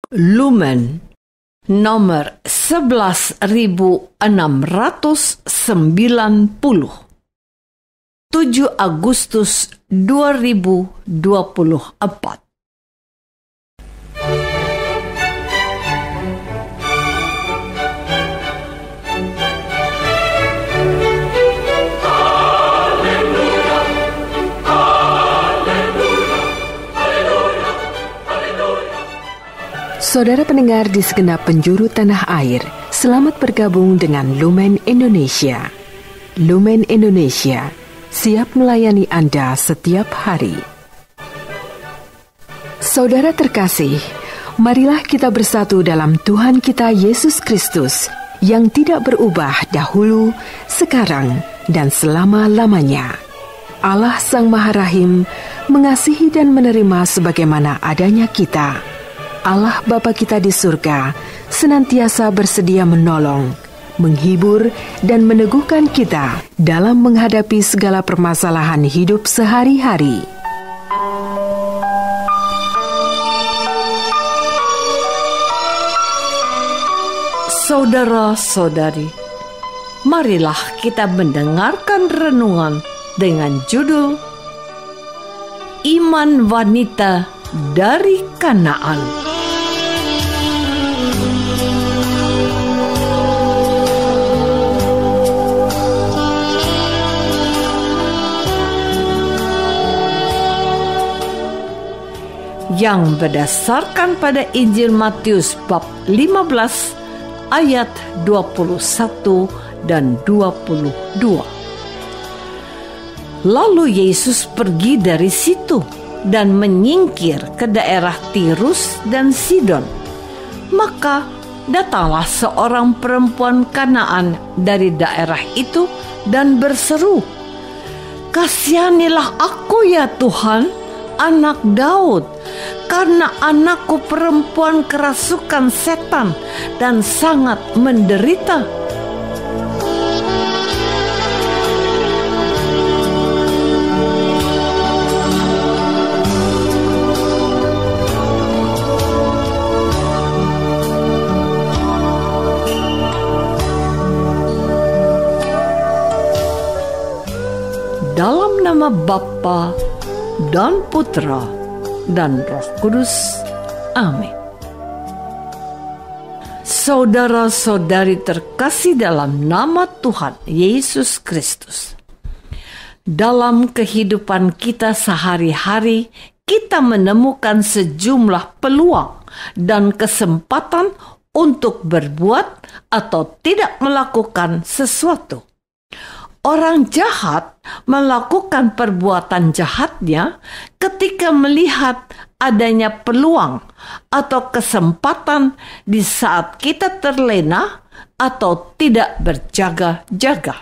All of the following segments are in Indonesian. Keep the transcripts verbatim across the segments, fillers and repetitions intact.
Lumen nomor sebelas ribu enam ratus sembilan puluh, tujuh Agustus dua ribu dua puluh empat. Saudara pendengar di segenap penjuru tanah air, selamat bergabung dengan Lumen Indonesia. Lumen Indonesia, siap melayani Anda setiap hari. Saudara terkasih, marilah kita bersatu dalam Tuhan kita Yesus Kristus yang tidak berubah dahulu, sekarang, dan selama-lamanya. Allah Sang Maha Rahim mengasihi dan menerima sebagaimana adanya kita. Allah Bapa kita di surga senantiasa bersedia menolong, menghibur, dan meneguhkan kita dalam menghadapi segala permasalahan hidup sehari-hari. Saudara-saudari, marilah kita mendengarkan renungan dengan judul Iman Wanita dari Kanaan. Yang berdasarkan pada Injil Matius bab lima belas ayat dua puluh satu dan dua puluh dua. Lalu Yesus pergi dari situ dan menyingkir ke daerah Tirus dan Sidon. Maka datanglah seorang perempuan Kanaan dari daerah itu dan berseru, "Kasihanilah aku ya Tuhan, anak Daud, karena anakku perempuan kerasukan setan dan sangat menderita." Dalam nama Bapa dan Putra dan Roh Kudus. Amin. Saudara-saudari terkasih dalam nama Tuhan Yesus Kristus, dalam kehidupan kita sehari-hari, kita menemukan sejumlah peluang dan kesempatan untuk berbuat atau tidak melakukan sesuatu. Orang jahat melakukan perbuatan jahatnya ketika melihat adanya peluang atau kesempatan di saat kita terlena atau tidak berjaga-jaga.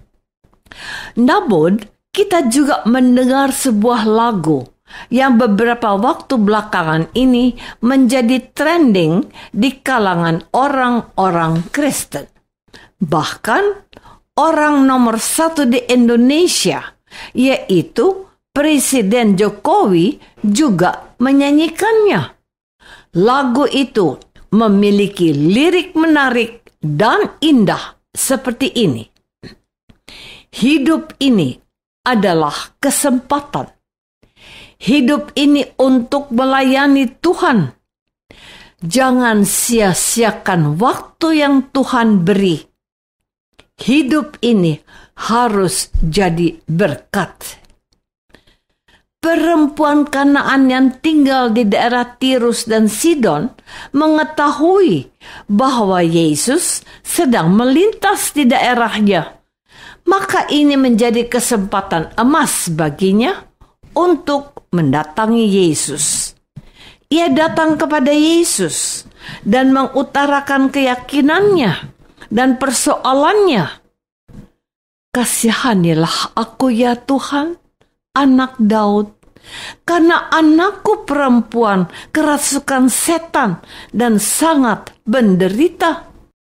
Namun, kita juga mendengar sebuah lagu yang beberapa waktu belakangan ini menjadi trending di kalangan orang-orang Kristen. Bahkan, orang nomor satu di Indonesia, yaitu Presiden Jokowi, juga menyanyikannya. Lagu itu memiliki lirik menarik dan indah seperti ini. Hidup ini adalah kesempatan. Hidup ini untuk melayani Tuhan. Jangan sia-siakan waktu yang Tuhan beri. Hidup ini harus jadi berkat. Perempuan Kanaan yang tinggal di daerah Tirus dan Sidon mengetahui bahwa Yesus sedang melintas di daerahnya. Maka ini menjadi kesempatan emas baginya untuk mendatangi Yesus. Ia datang kepada Yesus dan mengutarakan keyakinannya dan persoalannya. "Kasihanilah aku ya Tuhan, anak Daud, karena anakku perempuan kerasukan setan dan sangat menderita."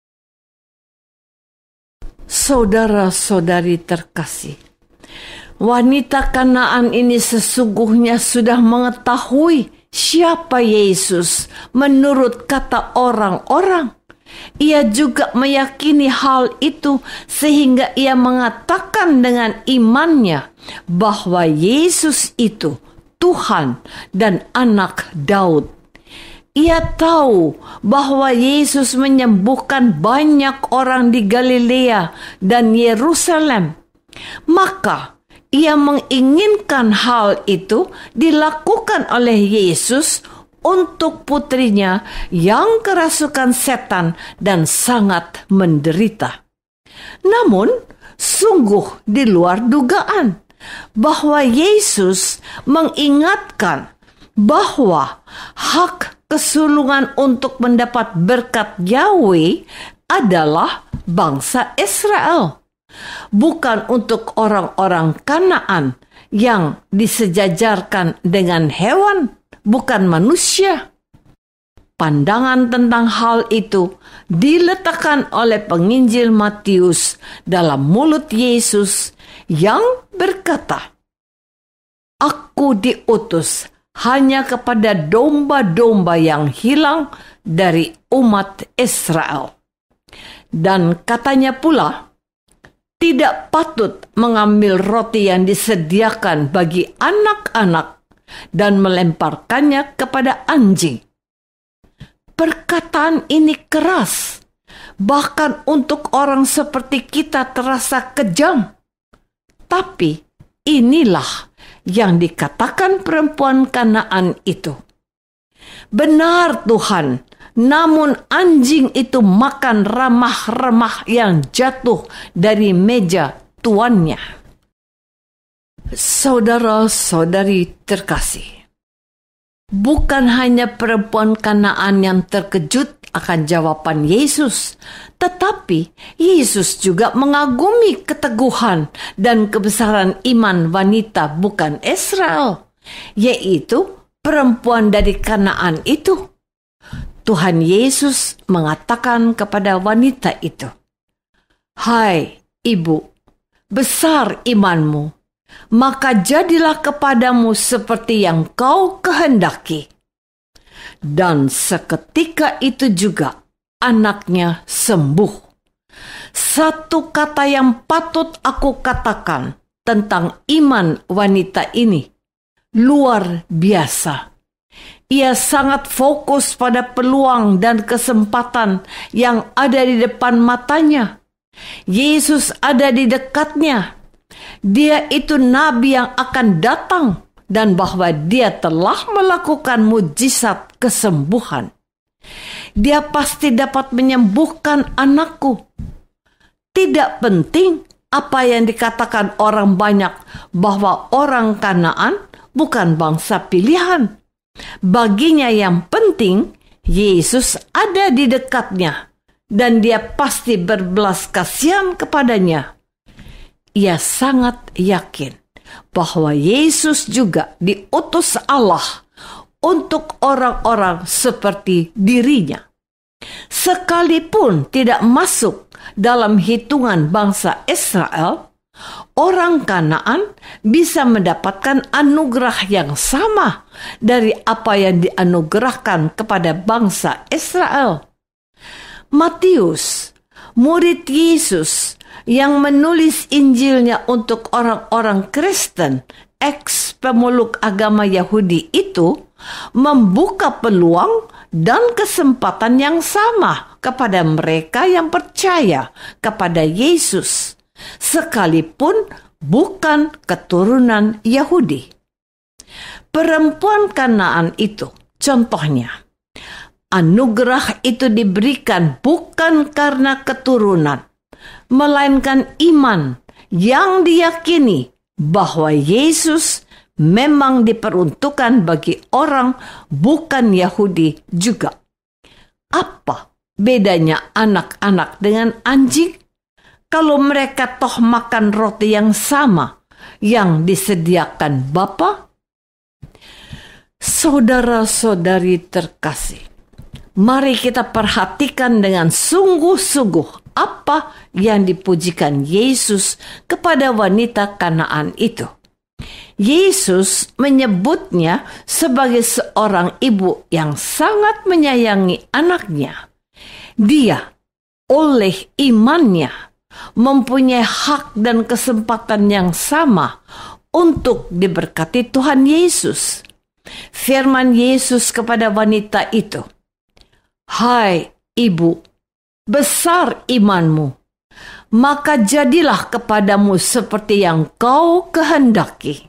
Saudara-saudari terkasih, wanita Kanaan ini sesungguhnya sudah mengetahui siapa Yesus menurut kata orang-orang. Ia juga meyakini hal itu sehingga ia mengatakan dengan imannya bahwa Yesus itu Tuhan dan anak Daud. Ia tahu bahwa Yesus menyembuhkan banyak orang di Galilea dan Yerusalem. Maka ia menginginkan hal itu dilakukan oleh Yesus untuk putrinya yang kerasukan setan dan sangat menderita. Namun, sungguh di luar dugaan bahwa Yesus mengingatkan bahwa hak kesulungan untuk mendapat berkat Yahweh adalah bangsa Israel, bukan untuk orang-orang Kanaan yang disejajarkan dengan hewan, bukan manusia. Pandangan tentang hal itu diletakkan oleh penginjil Matius dalam mulut Yesus yang berkata, "Aku diutus hanya kepada domba-domba yang hilang dari umat Israel." Dan katanya pula, tidak patut mengambil roti yang disediakan bagi anak-anak dan melemparkannya kepada anjing. Perkataan ini keras, bahkan untuk orang seperti kita terasa kejam. Tapi inilah yang dikatakan perempuan Kanaan itu. Benar Tuhan, namun anjing itu makan remah-remah yang jatuh dari meja tuannya. Saudara-saudari terkasih, bukan hanya perempuan Kanaan yang terkejut akan jawaban Yesus, tetapi Yesus juga mengagumi keteguhan dan kebesaran iman wanita bukan Israel, yaitu perempuan dari Kanaan itu. Tuhan Yesus mengatakan kepada wanita itu, "Hai ibu, besar imanmu, maka jadilah kepadamu seperti yang kau kehendaki." Dan seketika itu juga anaknya sembuh. Satu kata yang patut aku katakan tentang iman wanita ini, luar biasa. Ia sangat fokus pada peluang dan kesempatan yang ada di depan matanya. Yesus ada di dekatnya. Dia itu nabi yang akan datang dan bahwa dia telah melakukan mujizat kesembuhan. Dia pasti dapat menyembuhkan anakku. Tidak penting apa yang dikatakan orang banyak bahwa orang Kanaan bukan bangsa pilihan. Baginya yang penting Yesus ada di dekatnya dan dia pasti berbelas kasihan kepadanya. Ia sangat yakin bahwa Yesus juga diutus Allah untuk orang-orang seperti dirinya. Sekalipun tidak masuk dalam hitungan bangsa Israel, orang Kanaan bisa mendapatkan anugerah yang sama dari apa yang dianugerahkan kepada bangsa Israel. Matius, murid Yesus yang menulis Injilnya untuk orang-orang Kristen, ex-pemeluk agama Yahudi itu, membuka peluang dan kesempatan yang sama kepada mereka yang percaya kepada Yesus, sekalipun bukan keturunan Yahudi. Perempuan Kanaan itu, contohnya, anugerah itu diberikan bukan karena keturunan, melainkan iman yang diyakini bahwa Yesus memang diperuntukkan bagi orang bukan Yahudi juga. Apa bedanya anak-anak dengan anjing? Kalau mereka toh makan roti yang sama yang disediakan Bapa? Saudara-saudari terkasih, mari kita perhatikan dengan sungguh-sungguh apa yang dipujikan Yesus kepada wanita Kanaan itu. Yesus menyebutnya sebagai seorang ibu yang sangat menyayangi anaknya. Dia, oleh imannya, mempunyai hak dan kesempatan yang sama untuk diberkati Tuhan Yesus. Firman Yesus kepada wanita itu, "Hai ibu, besar imanmu, maka jadilah kepadamu seperti yang kau kehendaki."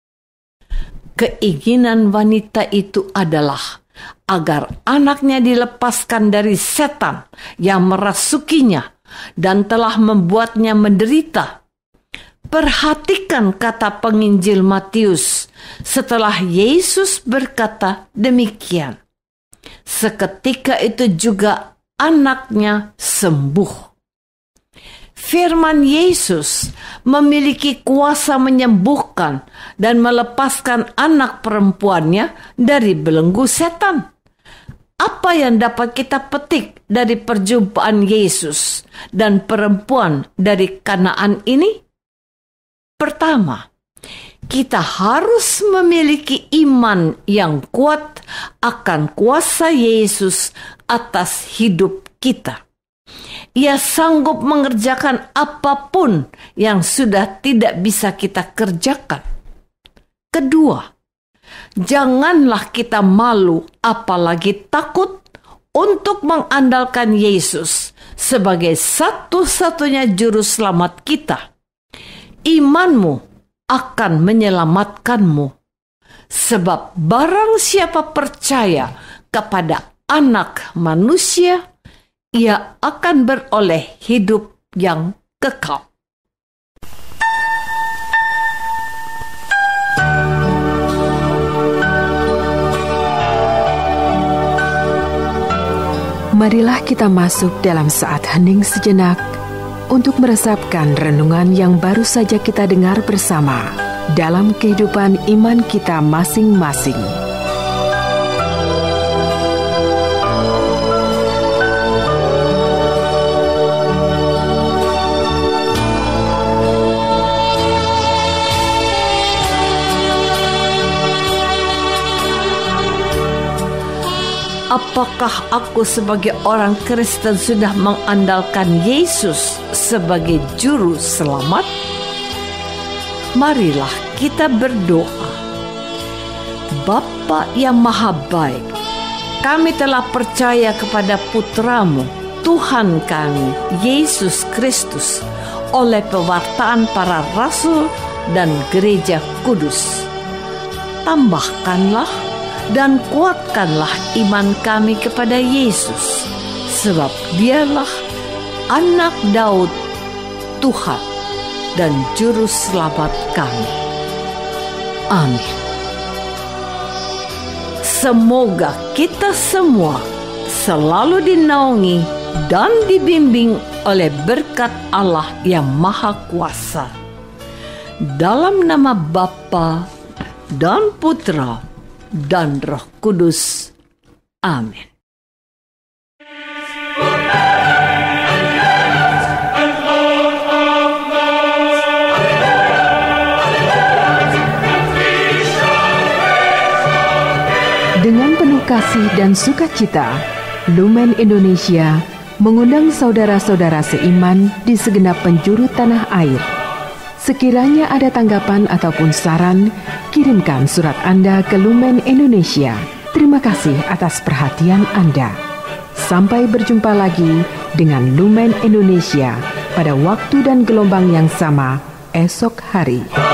Keinginan wanita itu adalah agar anaknya dilepaskan dari setan yang merasukinya dan telah membuatnya menderita. Perhatikan kata penginjil Matius setelah Yesus berkata demikian. Seketika itu juga anaknya sembuh. Firman Yesus memiliki kuasa menyembuhkan dan melepaskan anak perempuannya dari belenggu setan. Apa yang dapat kita petik dari perjumpaan Yesus dan perempuan dari Kanaan ini? Pertama, kita harus memiliki iman yang kuat akan kuasa Yesus atas hidup kita. Ia sanggup mengerjakan apapun yang sudah tidak bisa kita kerjakan. Kedua, janganlah kita malu apalagi takut untuk mengandalkan Yesus sebagai satu-satunya juru selamat kita. Imanmu akan menyelamatkanmu. Sebab barang siapa percaya kepada Anak Manusia, ia akan beroleh hidup yang kekal. Marilah kita masuk dalam saat hening sejenak untuk meresapkan renungan yang baru saja kita dengar bersama dalam kehidupan iman kita masing-masing. Apakah aku sebagai orang Kristen sudah mengandalkan Yesus sebagai juru selamat? Marilah kita berdoa. Bapa yang maha baik, kami telah percaya kepada Putra-Mu, Tuhan kami, Yesus Kristus, oleh pewartaan para rasul dan gereja kudus. Tambahkanlah dan kuatkanlah iman kami kepada Yesus, sebab Dialah Anak Daud, Tuhan dan Juru Selamat kami. Amin. Semoga kita semua selalu dinaungi dan dibimbing oleh berkat Allah yang Maha Kuasa. Dalam nama Bapa dan Putra dan Roh Kudus. Amin. Dengan penuh kasih dan sukacita, Lumen Indonesia mengundang saudara-saudara seiman di segenap penjuru tanah air. Sekiranya ada tanggapan ataupun saran, kirimkan surat Anda ke Lumen Indonesia. Terima kasih atas perhatian Anda. Sampai berjumpa lagi dengan Lumen Indonesia pada waktu dan gelombang yang sama esok hari.